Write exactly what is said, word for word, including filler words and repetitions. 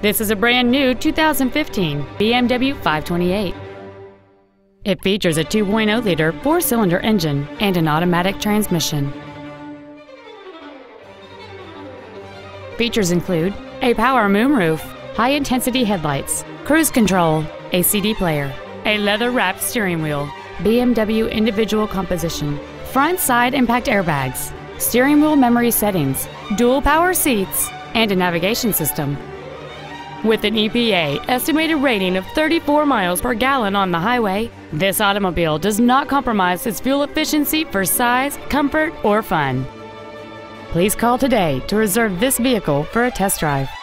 This is a brand new two thousand fifteen B M W five twenty-eight. It features a two point oh liter four-cylinder engine and an automatic transmission. Features include a power moonroof, high-intensity headlights, cruise control, a C D player, a leather-wrapped steering wheel, B M W individual composition, front side impact airbags, steering wheel memory settings, dual power seats, and a navigation system. With an E P A estimated rating of thirty-four miles per gallon on the highway, this automobile does not compromise its fuel efficiency for size, comfort, or fun. Please call today to reserve this vehicle for a test drive.